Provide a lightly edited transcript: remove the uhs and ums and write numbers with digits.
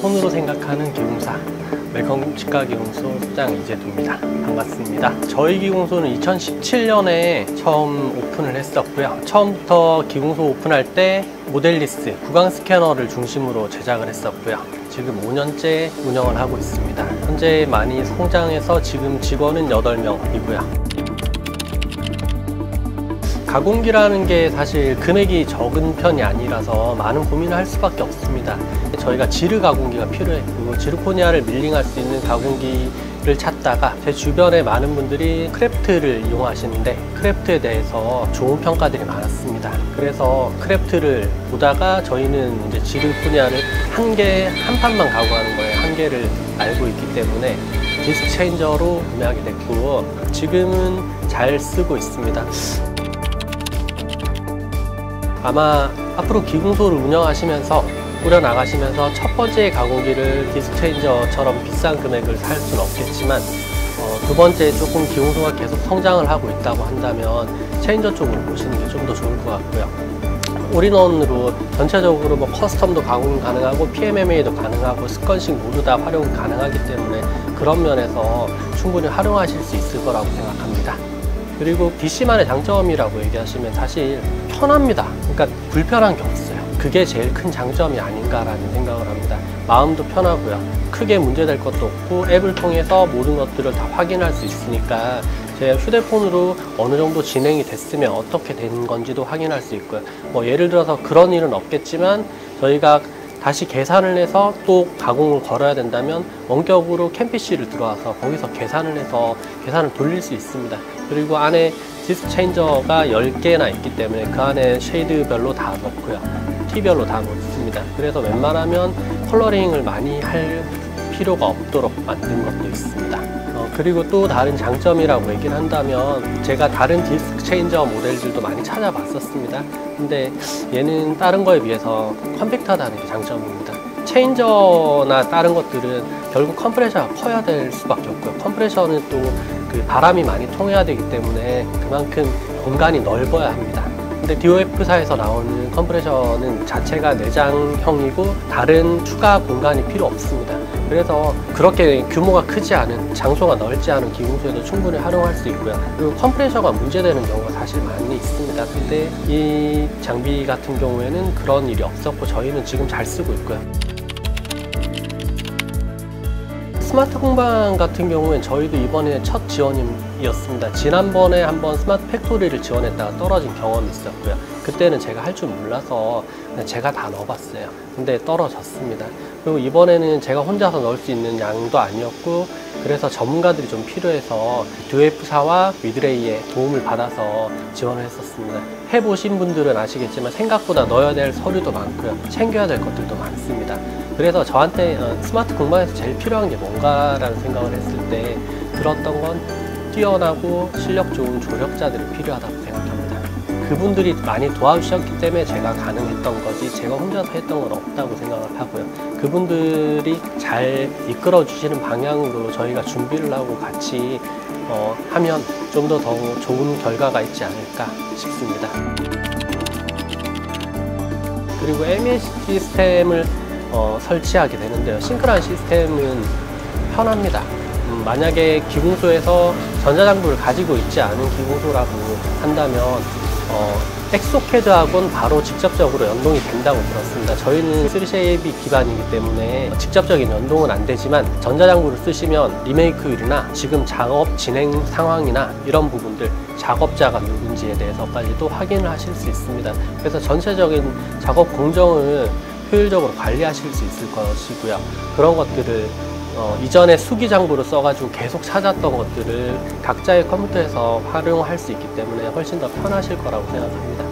휴대폰으로 생각하는 기공사 웰컴 치과 기공소 소장 이재두입니다. 반갑습니다. 저희 기공소는 2017년에 처음 오픈을 했었고요. 처음부터 기공소 오픈할 때 모델리스, 구강 스캐너를 중심으로 제작을 했었고요. 지금 5년째 운영을 하고 있습니다. 현재 많이 성장해서 지금 직원은 8명이고요. 가공기라는 게 사실 금액이 적은 편이 아니라서 많은 고민을 할 수밖에 없습니다. 저희가 지르 가공기가 필요했고 지르코니아를 밀링할 수 있는 가공기를 찾다가 제 주변에 많은 분들이 크래프트를 이용하시는데 크래프트에 대해서 좋은 평가들이 많았습니다. 그래서 크래프트를 보다가 저희는 이제 지르코니아를 한 판만 가공하는 거에 한계를 알고 있기 때문에 디스크 체인저로 구매하게 됐고 지금은 잘 쓰고 있습니다. 아마 앞으로 기공소를 운영하시면서 꾸려나가시면서 첫 번째 가공기를 디스크 체인저처럼 비싼 금액을 살 수는 없겠지만 두 번째 조금 기공소가 계속 성장을 하고 있다고 한다면 체인저 쪽으로 보시는 게 좀 더 좋을 것 같고요. 올인원으로 전체적으로 뭐 커스텀도 가공 가능하고 PMMA도 가능하고 습건식 모두 다 활용 가능하기 때문에 그런 면에서 충분히 활용하실 수 있을 거라고 생각합니다. 그리고 DC만의 장점이라고 얘기하시면 사실 편합니다. 그러니까 불편한 게 없어요. 그게 제일 큰 장점이 아닌가라는 생각을 합니다. 마음도 편하고요. 크게 문제될 것도 없고 앱을 통해서 모든 것들을 다 확인할 수 있으니까 제 휴대폰으로 어느 정도 진행이 됐으면 어떻게 된 건지도 확인할 수 있고요. 뭐 예를 들어서 그런 일은 없겠지만 저희가 다시 계산을 해서 또 가공을 걸어야 된다면 원격으로 캠PC를 들어와서 거기서 계산을 해서 계산을 돌릴 수 있습니다. 그리고 안에 디스크 체인저가 10개나 있기 때문에 그 안에 쉐이드별로 다 넣고요. 티별로 다 넣습니다. 그래서 웬만하면 컬러링을 많이 할 필요가 없도록 만든 것도 있습니다. 그리고 또 다른 장점이라고 얘기를 한다면 제가 다른 디스크 체인저 모델들도 많이 찾아봤었습니다. 근데 얘는 다른 거에 비해서 컴팩트하다는 게 장점입니다. 체인저나 다른 것들은 결국 컴프레셔가 커야 될 수밖에 없고요. 컴프레셔는 또 그 바람이 많이 통해야 되기 때문에 그만큼 공간이 넓어야 합니다. 근데 DOF사에서 나오는 컴프레셔는 자체가 내장형이고 다른 추가 공간이 필요 없습니다. 그래서 그렇게 규모가 크지 않은, 장소가 넓지 않은 기공소에도 충분히 활용할 수 있고요. 그리고 컴프레셔가 문제되는 경우가 사실 많이 있습니다. 근데 이 장비 같은 경우에는 그런 일이 없었고 저희는 지금 잘 쓰고 있고요. 스마트 공방 같은 경우엔 저희도 이번에 첫 지원이었습니다. 지난번에 한번 스마트 팩토리를 지원했다가 떨어진 경험이 있었고요. 그때는 제가 할 줄 몰라서 제가 다 넣어봤어요. 근데 떨어졌습니다. 그리고 이번에는 제가 혼자서 넣을 수 있는 양도 아니었고 그래서 전문가들이 좀 필요해서 DOF사와 위드레이의 도움을 받아서 지원을 했었습니다. 해보신 분들은 아시겠지만 생각보다 넣어야 될 서류도 많고요. 챙겨야 될 것들도 많습니다. 그래서 저한테 스마트 공방에서 제일 필요한 게 뭔가라는 생각을 했을 때 들었던 건 뛰어나고 실력 좋은 조력자들이 필요하다고 생각합니다. 그분들이 많이 도와주셨기 때문에 제가 가능했던 거지 제가 혼자서 했던 건 없다고 생각을 하고요. 그분들이 잘 이끌어 주시는 방향으로 저희가 준비를 하고 같이 하면 좀 더 좋은 결과가 있지 않을까 싶습니다. 그리고 MES 시스템을 설치하게 되는데요. 싱크란 시스템은 편합니다. 만약에 기공소에서 전자장부를 가지고 있지 않은 기공소라고 한다면 엑소캐드하고는 바로 직접적으로 연동이 된다고 들었습니다. 저희는 3쉐입이 기반이기 때문에 직접적인 연동은 안 되지만 전자장부를 쓰시면 리메이크율이나 지금 작업 진행 상황이나 이런 부분들 작업자가 누군지에 대해서까지도 확인을 하실 수 있습니다. 그래서 전체적인 작업 공정을 효율적으로 관리하실 수 있을 것이고요. 그런 것들을 이전에 수기장부로 써가지고 계속 찾았던 것들을 각자의 컴퓨터에서 활용할 수 있기 때문에 훨씬 더 편하실 거라고 생각합니다.